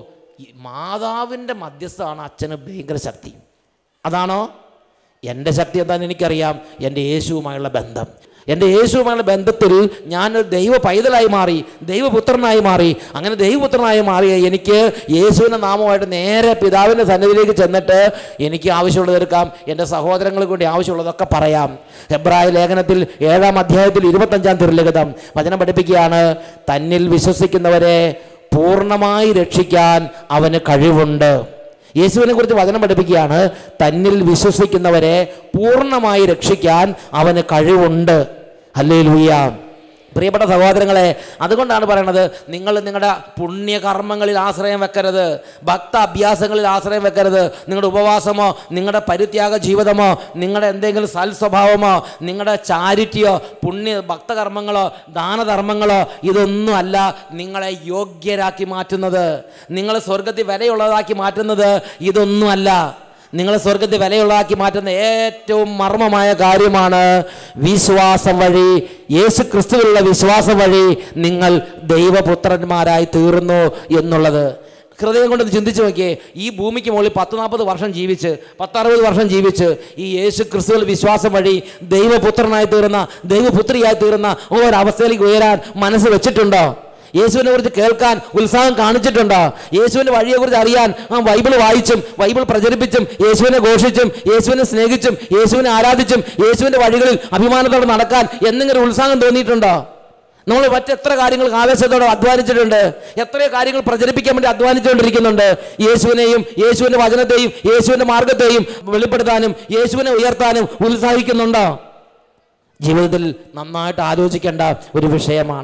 മാതാവിൻ്റെ മധ്യസ്ഥമാണ് അച്ഛന് ഭയങ്കര ശക്തി. അതാണോ? എൻ്റെ ശക്തി എന്താണെന്ന് എനിക്കറിയാം. എൻ്റെ യേശുവുമായുള്ള ബന്ധം, എൻ്റെ യേശുവുമായുള്ള ബന്ധത്തിൽ ഞാനൊരു ദൈവ പൈതലായി മാറി, ദൈവപുത്രനായി മാറി. അങ്ങനെ ദൈവപുത്രനായി മാറിയ എനിക്ക് യേശുവിൻ്റെ നാമമായിട്ട് നേരെ പിതാവിൻ്റെ സന്നിധിയിലേക്ക് ചെന്നിട്ട് എനിക്ക് ആവശ്യമുള്ളത് എടുക്കാം, എൻ്റെ സഹോദരങ്ങൾക്ക് വേണ്ടി ആവശ്യമുള്ളതൊക്കെ പറയാം. ഹെബ്രായ ലേഖനത്തിൽ ഏഴാം അധ്യായത്തിൽ ഇരുപത്തഞ്ചാം തിരുലിഖിതം വചനം പഠിപ്പിക്കുകയാണ്, തന്നിൽ വിശ്വസിക്കുന്നവരെ പൂർണ്ണമായി രക്ഷിക്കാൻ അവന് കഴിവുണ്ട്. യേശുവിനെ കുറിച്ച് വചനം പഠിപ്പിക്കുകയാണ്, തന്നിൽ വിശ്വസിക്കുന്നവരെ പൂർണ്ണമായി രക്ഷിക്കാൻ അവന് കഴിവുണ്ട്. ഹല്ലേലൂയ. പ്രിയപ്പെട്ട സഹോദരങ്ങളെ, അതുകൊണ്ടാണ് പറയണത്, നിങ്ങൾ നിങ്ങളുടെ പുണ്യകർമ്മങ്ങളിൽ ആശ്രയം വെക്കരുത്, ഭക്ത അഭ്യാസങ്ങളിൽ ആശ്രയം വെക്കരുത്. നിങ്ങളുടെ ഉപവാസമോ, നിങ്ങളുടെ പരിത്യാഗ ജീവിതമോ, നിങ്ങളുടെ എന്തെങ്കിലും സൽസ്വഭാവമോ, നിങ്ങളുടെ ചാരിറ്റിയോ, പുണ്യ ഭക്തകർമ്മങ്ങളോ, ദാനധർമ്മങ്ങളോ ഇതൊന്നും അല്ല നിങ്ങളെ യോഗ്യരാക്കി മാറ്റുന്നത്. നിങ്ങളെ സ്വർഗത്തിൽ വിലയുള്ളതാക്കി മാറ്റുന്നത് ഇതൊന്നുമല്ല. നിങ്ങളെ സ്വർഗത്തിൽ വിലയുള്ളതാക്കി മാറ്റുന്ന ഏറ്റവും മർമ്മമായ കാര്യമാണ് വിശ്വാസം വഴി, യേശു ക്രിസ്തുവിലുള്ള വിശ്വാസം വഴി നിങ്ങൾ ദൈവപുത്രന്മാരായി തീർന്നു എന്നുള്ളത്. ഹൃദയം കൊണ്ട് ചിന്തിച്ച് നോക്കിയേ. ഈ ഭൂമിക്ക് മുകളിൽ പത്ത് നാൽപ്പത് വർഷം ജീവിച്ച്, പത്തറുപത് വർഷം ജീവിച്ച് ഈ യേശു ക്രിസ്തുവിൽ വിശ്വാസം വഴി ദൈവപുത്രനായി തീർന്ന, ദൈവപുത്രിയായി തീർന്ന ഒരവസ്ഥയിലേക്ക് ഉയരാൻ മനസ്സ് വെച്ചിട്ടുണ്ടോ? യേശുവിനെ കുറിച്ച് കേൾക്കാൻ ഉത്സാഹം കാണിച്ചിട്ടുണ്ടോ? യേശുവിൻ്റെ വഴിയെക്കുറിച്ച് അറിയാൻ ആ ബൈബിൾ വായിച്ചും ബൈബിൾ പ്രചരിപ്പിച്ചും യേശുവിനെ ഘോഷിച്ചും യേശുവിനെ സ്നേഹിച്ചും യേശുവിനെ ആരാധിച്ചും യേശുവിൻ്റെ വഴികളിൽ അഭിമാനത്തോടെ നടക്കാൻ എന്തെങ്കിലും ഉത്സാഹം തോന്നിയിട്ടുണ്ടോ? നമ്മൾ മറ്റെത്ര കാര്യങ്ങൾ ആവേശത്തോടെ അധ്വാനിച്ചിട്ടുണ്ട്, എത്രയോ കാര്യങ്ങൾ പ്രചരിപ്പിക്കാൻ വേണ്ടി അധ്വാനിച്ചുകൊണ്ടിരിക്കുന്നുണ്ട്. യേശുവിനെയും യേശുവിൻ്റെ വചനത്തെയും യേശുവിൻ്റെ മാർഗത്തെയും വെളിപ്പെടുത്താനും യേശുവിനെ ഉയർത്താനും ഉത്സാഹിക്കുന്നുണ്ടോ? ജീവിതത്തിൽ നന്നായിട്ട് ആലോചിക്കേണ്ട ഒരു വിഷയമാണ്.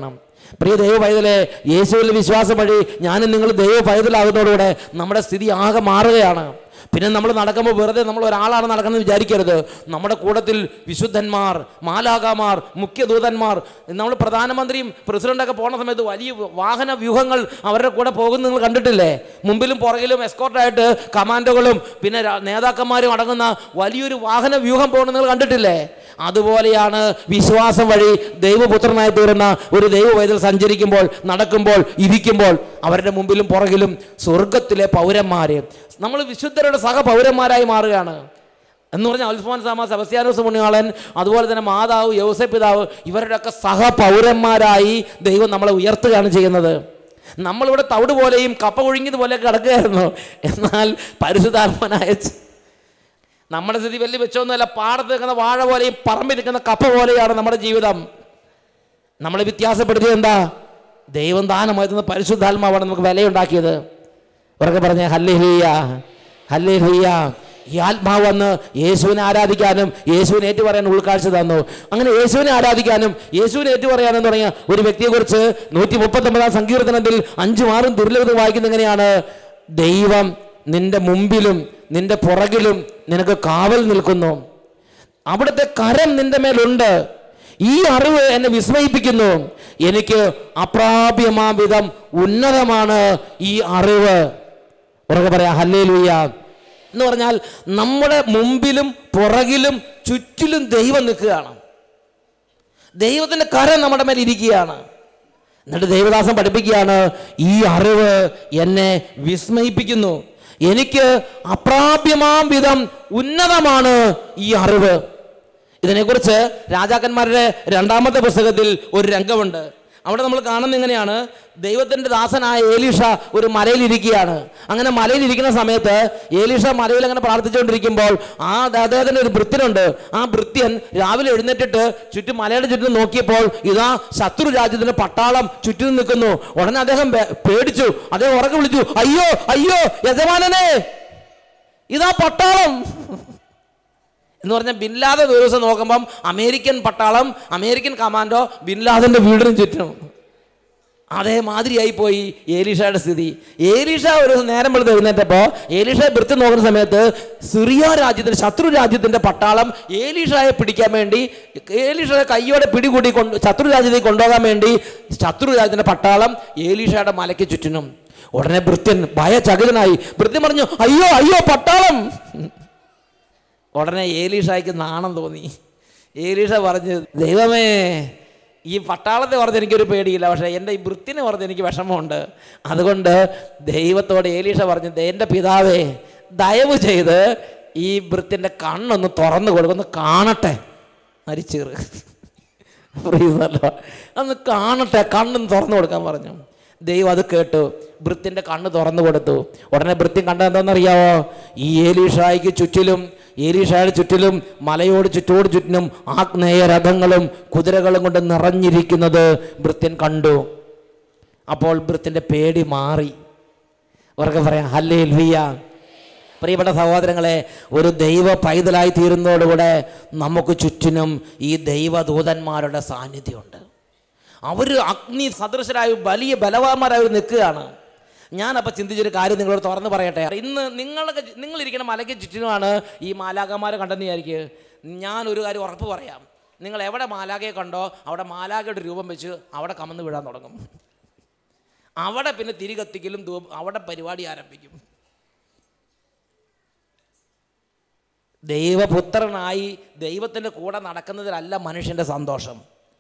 പ്രിയ ദൈവ പൈതലെ, യേശുവിൽ വിശ്വാസം വഴി ഞാനും നിങ്ങൾ ദൈവ പൈതലാകുന്നതോടുകൂടെ നമ്മുടെ സ്ഥിതി ആകെ മാറുകയാണ്. പിന്നെ നമ്മൾ നടക്കുമ്പോൾ വെറുതെ നമ്മൾ ഒരാളാണ് നടക്കുന്നത് വിചാരിക്കരുത്. നമ്മുടെ കൂട്ടത്തിൽ വിശുദ്ധന്മാർ, മാലാഖമാർ, മുഖ്യദൂതന്മാർ, നമ്മൾ പ്രധാനമന്ത്രിയും പ്രസിഡൻ്റൊക്കെ പോകുന്ന സമയത്ത് വലിയ വാഹന വ്യൂഹങ്ങൾ അവരുടെ കൂടെ പോകുന്നത് നിങ്ങൾ കണ്ടിട്ടില്ലേ? മുമ്പിലും പുറകിലും എസ്കോർട്ടായിട്ട് കമാൻഡോകളും പിന്നെ നേതാക്കന്മാരും അടങ്ങുന്ന വലിയൊരു വാഹന വ്യൂഹം പോകുന്നത് നിങ്ങൾ കണ്ടിട്ടില്ലേ? അതുപോലെയാണ് വിശ്വാസം വഴി ദൈവപുത്രനായി തീർന്ന ഒരു ദൈവ പൈതൽ സഞ്ചരിക്കുമ്പോൾ, നടക്കുമ്പോൾ, ഇരിക്കുമ്പോൾ അവരുടെ മുമ്പിലും പുറകിലും സ്വർഗത്തിലെ പൗരന്മാർ, നമ്മൾ വിശുദ്ധരുടെ സഹപൗരന്മാരായി മാറുകയാണ്. എന്ന് പറഞ്ഞാൽ അൽഫോൻസാമ, സെബസ്ത്യാനോസ് പുണ്യാളൻ, അതുപോലെ തന്നെ മാതാവ്, യൗസേപ്പ് പിതാവ്, ഇവരുടെയൊക്കെ സഹപൗരന്മാരായി ദൈവം നമ്മളെ ഉയർത്തുകയാണ് ചെയ്യുന്നത്. നമ്മളിവിടെ തവിട് പോലെയും കപ്പ ഒഴുങ്ങിയതുപോലെയൊക്കെ കിടക്കുകയായിരുന്നു. എന്നാൽ പരിശുദ്ധാത്മനായ നമ്മുടെ സ്ഥിതി വലിയ വെച്ചൊന്നുമല്ല. പാടത്ത് നിൽക്കുന്ന വാഴ പോലെയും പറമ്പിൽ നിൽക്കുന്ന കപ്പ പോലെയാണ് നമ്മുടെ ജീവിതം. നമ്മളെ വ്യത്യാസപ്പെടുത്തിയത് എന്താ? ദൈവം ദാനമായി തന്ന പരിശുദ്ധാത്മാവാണ് നമുക്ക് വിലയുണ്ടാക്കിയത്. ഉറക്കെ പറഞ്ഞ ഹല്ലേലൂയ, ഹല്ലേലൂയ. ഈ ആത്മാവ് വന്ന് യേശുവിനെ ആരാധിക്കാനും യേശുവിനെ ഏറ്റു പറയാനും ഉൾക്കാഴ്ച തന്നു. അങ്ങനെ യേശുവിനെ ആരാധിക്കാനും യേശുവിനെ ഏറ്റു പറയാനും തുടങ്ങിയ ഒരു വ്യക്തിയെക്കുറിച്ച് നൂറ്റി മുപ്പത്തൊമ്പതാം സങ്കീർത്തനത്തിൽ അഞ്ചും ആറും തിരുലിഖിതം വായിക്കുന്ന എങ്ങനെയാണ്? ദൈവം നിന്റെ മുമ്പിലും നിന്റെ പുറകിലും നിനക്ക് കാവൽ നിൽക്കുന്നു, അവിടുത്തെ കരം നിന്റെ മേലുണ്ട്. ഈ അറിവ് എന്നെ വിസ്മയിപ്പിക്കുന്നു, എനിക്ക് അപ്രാപ്യമാം വിധം ഉന്നതമാണ് ഈ അറിവ്. ഉറക്കെ പറയാം ഹല്ലേലൂയ. എന്ന് പറഞ്ഞാൽ നമ്മുടെ മുമ്പിലും പുറകിലും ചുറ്റിലും ദൈവം നിൽക്കുകയാണ്. ദൈവത്തിൻ്റെ കരം നമ്മുടെ മേൽ ഇരിക്കുകയാണ്. എന്നിട്ട് ദൈവദാസൻ പഠിപ്പിക്കുകയാണ്, ഈ അറിവ് എന്നെ വിസ്മയിപ്പിക്കുന്നു, എനിക്ക് അപ്രാപ്യമാം വിധം ഉന്നതമാണ് ഈ അറിവ്. ഇതിനെക്കുറിച്ച് രാജാക്കന്മാരുടെ രണ്ടാമത്തെ പുസ്തകത്തിൽ ഒരു രംഗമുണ്ട്. അവിടെ നമ്മൾ കാണുന്നത് എങ്ങനെയാണ്? ദൈവത്തിൻ്റെ ദാസനായ ഏലീഷ ഒരു മലയിലിരിക്കുകയാണ്. അങ്ങനെ മലയിലിരിക്കുന്ന സമയത്ത് ഏലീഷ മലയിൽ അങ്ങനെ പ്രാർത്ഥിച്ചുകൊണ്ടിരിക്കുമ്പോൾ ആ അദ്ദേഹത്തിൻ്റെ ഒരു ഭൃത്യനുണ്ട്. ആ ഭൃത്യൻ രാവിലെ എഴുന്നേറ്റിട്ട് ചുറ്റും മലയുടെ ചുറ്റും നോക്കിയപ്പോൾ ഇതാ ശത്രു രാജ്യത്തിൻ്റെ പട്ടാളം ചുറ്റും നിൽക്കുന്നു. ഉടനെ അദ്ദേഹം പേടിച്ചു. അദ്ദേഹം ഉറക്കെ വിളിച്ചു, അയ്യോ അയ്യോ യജമാനനെ, ഇതാ പട്ടാളം എന്ന് പറഞ്ഞാൽ ബിൻലാദൻ ഒരു ദിവസം നോക്കുമ്പം അമേരിക്കൻ പട്ടാളം, അമേരിക്കൻ കമാൻഡോ ബിൻലാദൻ്റെ വീടിനും ചുറ്റും. അതേമാതിരിയായി പോയി ഏലീഷയുടെ സ്ഥിതി. ഏലീഷ ഒരു നേരം വെളുത്ത് എഴുന്നേറ്റപ്പോൾ ഏലീഷയെ വൃത്തി നോക്കുന്ന സമയത്ത് സിറിയ രാജ്യത്തിൻ്റെ ശത്രു രാജ്യത്തിൻ്റെ പട്ടാളം ഏലീഷയെ പിടിക്കാൻ വേണ്ടി, ഏലീഷയെ കയ്യോടെ പിടികൂടി കൊണ്ട് ശത്രു രാജ്യത്തേക്ക് കൊണ്ടുപോകാൻ വേണ്ടി ശത്രു രാജ്യത്തിൻ്റെ പട്ടാളം ഏലീഷയുടെ മലയ്ക്ക് ചുറ്റിനും. ഉടനെ ഭൃത്യൻ ഭയചകിതനായി. ഭൃത്യൻ പറഞ്ഞു, അയ്യോ അയ്യോ പട്ടാളം. ഉടനെ ഏലീഷയ്ക്ക് നാണം തോന്നി. ഏലീഷ പറഞ്ഞു, ദൈവമേ, ഈ പട്ടാളത്തെ പറഞ്ഞ് എനിക്കൊരു പേടിയില്ല, പക്ഷേ എൻ്റെ ഈ വൃത്തിനെ പറഞ്ഞ് എനിക്ക് വിഷമമുണ്ട്. അതുകൊണ്ട് ദൈവത്തോട് ഏലീഷ പറഞ്ഞു, എൻ്റെ പിതാവേ, ദയവ് ചെയ്ത് ഈ വൃത്തിൻ്റെ കണ്ണൊന്ന് തുറന്നു കൊടുക്കൊന്ന് കാണട്ടെ. മരിച്ചേറ് ഒന്ന് കാണട്ടെ, കണ്ണൊന്ന് തുറന്നു കൊടുക്കാൻ പറഞ്ഞു. ദൈവം അത് കേട്ടു. വൃത്തിൻ്റെ കണ്ണ് തുറന്നു കൊടുത്തു. ഉടനെ വൃത്തിൻ കണ്ടത് എന്താണെന്നറിയാവോ? ഈ ഏലീഷായ്ക്ക് ചുറ്റിലും ഏലീഷയുടെ ചുറ്റിലും മലയോട് ചുറ്റോട് ചുറ്റിനും ആഗ്നേയ രഥങ്ങളും കുതിരകളും കൊണ്ട് നിറഞ്ഞിരിക്കുന്നത് വൃത്യൻ കണ്ടു. അപ്പോൾ വൃത്തിൻ്റെ പേടി മാറി. ഉറക്കെ പറയാം ഹല്ലേലൂയ. പ്രിയപ്പെട്ട സഹോദരങ്ങളെ, ഒരു ദൈവ പൈതലായി തീരുന്നതോടുകൂടെ നമുക്ക് ചുറ്റിനും ഈ ദൈവദൂതന്മാരുടെ സാന്നിധ്യമുണ്ട്. അവർ അഗ്നി സദൃശരായ വലിയ ബലവാന്മാരായി നിൽക്കുകയാണ്. ഞാനപ്പോൾ ചിന്തിച്ചൊരു കാര്യം നിങ്ങളോട് തുറന്ന് പറയട്ടെ. ഇന്ന് നിങ്ങളൊക്കെ നിങ്ങളിരിക്കുന്ന മലയ്ക്ക് ചുറ്റിനുമാണ് ഈ മാലാഖമാരെ കണ്ടെന്ന് വിചാരിക്കുക. ഞാനൊരു കാര്യം ഉറപ്പ് പറയാം, നിങ്ങൾ എവിടെ മാലാഖയെ കണ്ടോ അവിടെ മാലാഖയുടെ രൂപം വെച്ച് അവിടെ കമന്ന് വീഴാൻ തുടങ്ങും. അവിടെ പിന്നെ തിരി കത്തിക്കലും അവിടെ പരിപാടി ആരംഭിക്കും. ദൈവപുത്രനായി ദൈവത്തിൻ്റെ കൂടെ നടക്കുന്നതിലല്ല മനുഷ്യൻ്റെ സന്തോഷം.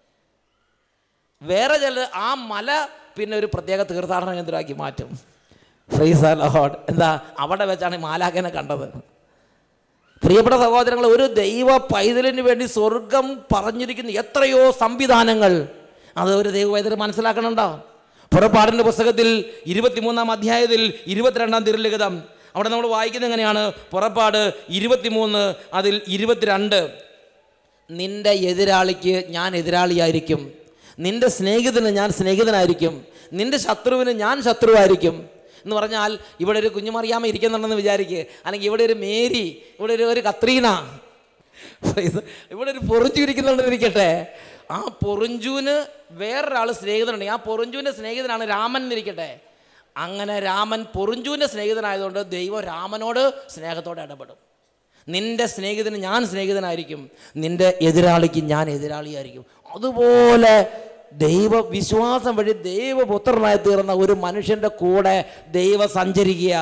വേറെ ചില ആ മല പിന്നെ ഒരു പ്രത്യേക തീർത്ഥാടന കേന്ദ്രമാക്കി മാറ്റും. Praise the lord. എന്താ, അവിടെ വെച്ചാണ് മാലാഖനെ കണ്ടത്. പ്രിയപ്പെട്ട സഹോദരങ്ങൾ, ഒരു ദൈവ പൈതലിന് വേണ്ടി സ്വർഗം പറഞ്ഞിരിക്കുന്ന എത്രയോ സംവിധാനങ്ങൾ അത് ഒരു ദൈവ പൈതൽ മനസ്സിലാക്കണുണ്ടോ? പുറപ്പാടിൻ്റെ പുസ്തകത്തിൽ ഇരുപത്തിമൂന്നാം അധ്യായത്തിൽ ഇരുപത്തിരണ്ടാം തിരുലിഖിതം അവിടെ നമ്മൾ വായിക്കുന്നത് എങ്ങനെയാണ്? പുറപ്പാട് ഇരുപത്തിമൂന്ന് അതിൽ ഇരുപത്തിരണ്ട്, നിന്റെ എതിരാളിക്ക് ഞാൻ എതിരാളിയായിരിക്കും, നിന്റെ സ്നേഹിതന് ഞാൻ സ്നേഹിതനായിരിക്കും, നിന്റെ ശത്രുവിന് ഞാൻ ശത്രുവായിരിക്കും എന്ന് പറഞ്ഞാൽ ഇവിടെ ഒരു കുഞ്ഞുമറിയാമ്മ ഇരിക്കുന്നുണ്ടെന്ന് വിചാരിക്കുക, അല്ലെങ്കിൽ ഇവിടെ ഒരു മേരി, ഇവിടെ ഒരു ഒരു കത്രീന, ഇവിടെ ഒരു പൊറിച്ചു ഇരിക്കുന്നുണ്ടെന്നിരിക്കട്ടെ. ആ പൊറിഞ്ചൂന് വേറൊരാൾ സ്നേഹിതനുണ്ടെങ്കിൽ ആ പൊറിഞ്ചൂൻ്റെ സ്നേഹിതനാണ് രാമൻ എന്നിരിക്കട്ടെ. അങ്ങനെ രാമൻ പൊറിഞ്ചൂൻ്റെ സ്നേഹിതനായതുകൊണ്ട് ദൈവം രാമനോട് സ്നേഹത്തോടെ ഇടപെടും. നിൻ്റെ സ്നേഹിതന് ഞാൻ സ്നേഹിതനായിരിക്കും, നിൻ്റെ എതിരാളിക്ക് ഞാൻ എതിരാളിയായിരിക്കും. അതുപോലെ ദൈവ വിശ്വാസം വഴി ദൈവപുത്രനായി തീർന്ന ഒരു മനുഷ്യൻ്റെ കൂടെ ദൈവം സഞ്ചരിക്കുക.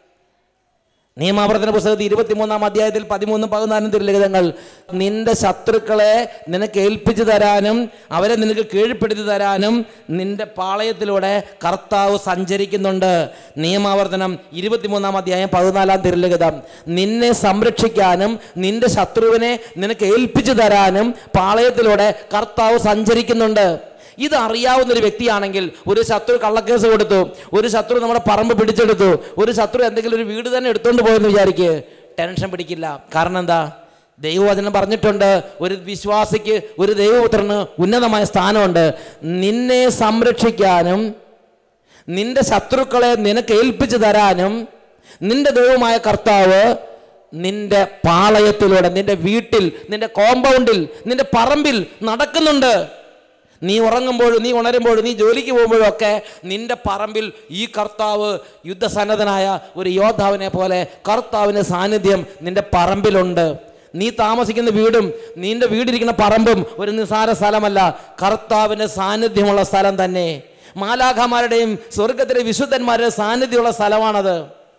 നിയമാവർത്തന പുസ്തകത്തിൽ ഇരുപത്തിമൂന്നാം അധ്യായത്തിൽ പതിമൂന്നും പതിനാലും തിരുലിഖിതങ്ങൾ, നിന്റെ ശത്രുക്കളെ നിനക്ക് ഏൽപ്പിച്ചു തരാനും അവരെ നിനക്ക് കീഴ്പ്പെടുത്തി തരാനും നിന്റെ പാളയത്തിലൂടെ കർത്താവ് സഞ്ചരിക്കുന്നുണ്ട്. നിയമാവർത്തനം ഇരുപത്തിമൂന്നാം അധ്യായം പതിനാലാം തിരുലിഖിതം, നിന്നെ സംരക്ഷിക്കാനും നിന്റെ ശത്രുവിനെ നിനക്ക് ഏൽപ്പിച്ചു തരാനും പാളയത്തിലൂടെ കർത്താവ് സഞ്ചരിക്കുന്നുണ്ട്. ഇത് അറിയാവുന്നൊരു വ്യക്തിയാണെങ്കിൽ, ഒരു ശത്രു കള്ളക്കേസ് കൊടുത്തു, ഒരു ശത്രു നമ്മുടെ പറമ്പ് പിടിച്ചെടുത്തു, ഒരു ശത്രു എന്തെങ്കിലും ഒരു വീട് തന്നെ എടുത്തുകൊണ്ട് പോയെന്ന് വിചാരിക്കുക, ടെൻഷൻ പിടിക്കില്ല. കാരണം എന്താ? ദൈവവചനം പറഞ്ഞിട്ടുണ്ട്, ഒരു വിശ്വാസിക്ക്, ഒരു ദൈവപുത്രന് ഉന്നതമായ സ്ഥാനമുണ്ട്. നിന്നെ സംരക്ഷിക്കാനും നിന്റെ ശത്രുക്കളെ നിനക്ക് ഏൽപ്പിച്ചു തരാനും നിന്റെ ദൈവമായ കർത്താവ് നിന്റെ പാളയത്തിലൂടെ, നിന്റെ വീട്ടിൽ, നിന്റെ കോമ്പൗണ്ടിൽ, നിന്റെ പറമ്പിൽ നടക്കുന്നുണ്ട്. നീ ഉറങ്ങുമ്പോഴും നീ ഉണരുമ്പോഴും നീ ജോലിക്ക് പോകുമ്പോഴും ഒക്കെ നിന്റെ പറമ്പിൽ ഈ കർത്താവ് യുദ്ധസന്നദ്ധനായ ഒരു യോദ്ധാവിനെ പോലെ കർത്താവിൻ്റെ സാന്നിധ്യം നിന്റെ പറമ്പിലുണ്ട്. നീ താമസിക്കുന്ന വീടും നിന്റെ വീടിരിക്കുന്ന പറമ്പും ഒരു നിസ്സാര സ്ഥലമല്ല, കർത്താവിൻ്റെ സാന്നിധ്യമുള്ള സ്ഥലം തന്നെ. മാലാഖമാരുടെയും സ്വർഗത്തിലെ വിശുദ്ധന്മാരുടെ സാന്നിധ്യമുള്ള സ്ഥലമാണത്.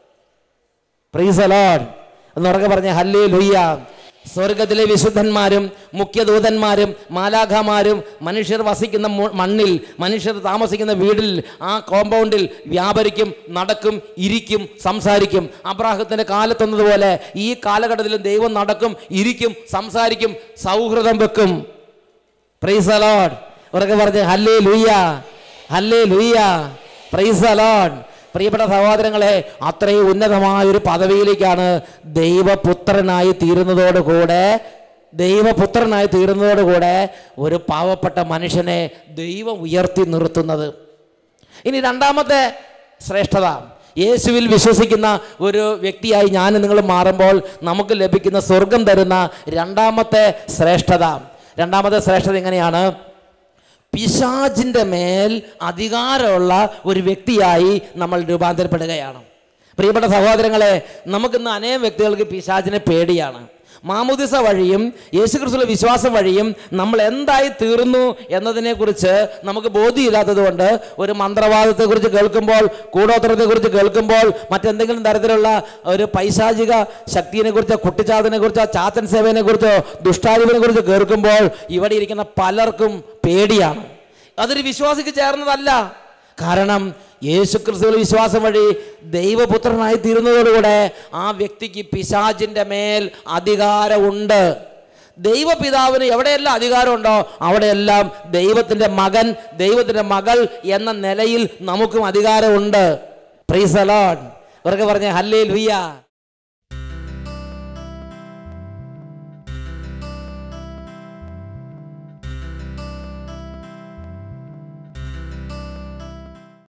പ്രൈസ് ദി ലോർഡ് എന്ന് ഉറക്കെ പറഞ്ഞ ഹല്ലേലൂയ. സ്വർഗത്തിലെ വിശുദ്ധന്മാരും മുഖ്യദൂതന്മാരും മാലാഖമാരും മനുഷ്യർ വസിക്കുന്ന മണ്ണിൽ, മനുഷ്യർ താമസിക്കുന്ന വീടിൽ, ആ കോമ്പൗണ്ടിൽ വ്യാപരിക്കും, നടക്കും, ഇരിക്കും, സംസാരിക്കും. അബ്രാഹത്തിൻ്റെ കാലത്തെന്നതുപോലെ ഈ കാലഘട്ടത്തിലും ദൈവം നടക്കും, ഇരിക്കും, സംസാരിക്കും, സൗഹൃദം വെക്കും. പ്രൈസ് ദി ലോർഡ് ഉറക്കെ പറഞ്ഞ് ഹല്ലേലൂയ, ഹല്ലേലൂയ, പ്രൈസ് ദി ലോർഡ്. പ്രിയപ്പെട്ട സഹോദരങ്ങളെ, അത്രയും ഉന്നതമായൊരു പദവിയിലേക്കാണ് ദൈവപുത്രനായി തീരുന്നതോടുകൂടെ ദൈവപുത്രനായി തീരുന്നതോടുകൂടെ ഒരു പാവപ്പെട്ട മനുഷ്യനെ ദൈവം ഉയർത്തി നിർത്തുന്നത്. ഇനി രണ്ടാമത്തെ ശ്രേഷ്ഠത, യേശുവിൽ വിശ്വസിക്കുന്ന ഒരു വ്യക്തിയായി ഞാൻ നിങ്ങൾ മാറുമ്പോൾ നമുക്ക് ലഭിക്കുന്ന സ്വർഗം തരുന്ന രണ്ടാമത്തെ ശ്രേഷ്ഠത. രണ്ടാമത്തെ ശ്രേഷ്ഠത എങ്ങനെയാണ്? പിശാചിൻ്റെ മേൽ അധികാരമുള്ള ഒരു വ്യക്തിയായി നമ്മൾ രൂപാന്തരപ്പെടുകയാണ്. പ്രിയപ്പെട്ട സഹോദരങ്ങളെ, നമുക്കിന്ന് അനേകം വ്യക്തികൾക്ക് പിശാചിനെ പേടിയാണ്. മാമുദിസ വഴിയും യേശുക്രിസ്തുവിലെ വിശ്വാസം വഴിയും നമ്മൾ എന്തായി തീർന്നു എന്നതിനെക്കുറിച്ച് നമുക്ക് ബോധ്യമില്ലാത്തത് കൊണ്ട് ഒരു മന്ത്രവാദത്തെക്കുറിച്ച് കേൾക്കുമ്പോൾ, കൂടോത്രത്തെക്കുറിച്ച് കേൾക്കുമ്പോൾ, മറ്റെന്തെങ്കിലും തരത്തിലുള്ള ഒരു പൈശാചിക ശക്തിയെക്കുറിച്ചോ കുട്ടിച്ചാത്തിനെക്കുറിച്ചോ ചാത്തൻ സേവനെക്കുറിച്ചോ ദുഷ്ടാരൂപിനെ കുറിച്ച് കേൾക്കുമ്പോൾ ഇവിടെ ഇരിക്കുന്ന പലർക്കും പേടിയാണ്. അതൊരു വിശ്വാസിക്ക് ചേർന്നതല്ല. കാരണം യേശുക്രിസ്തുവിൽ വിശ്വാസം വഴി ദൈവപുത്രനായി തീരുന്നതോടുകൂടെ ആ വ്യക്തിക്ക് പിശാചിൻ്റെ മേൽ അധികാരമുണ്ട്. ദൈവപിതാവിന് എവിടെയെല്ലാം അധികാരമുണ്ടോ അവിടെയെല്ലാം ദൈവത്തിൻ്റെ മകൻ, ദൈവത്തിൻ്റെ മകൾ എന്ന നിലയിൽ നമുക്കും അധികാരമുണ്ട്. Praise the lord. ഉറക്കെ പറഞ്ഞേ ഹല്ലേലൂയ.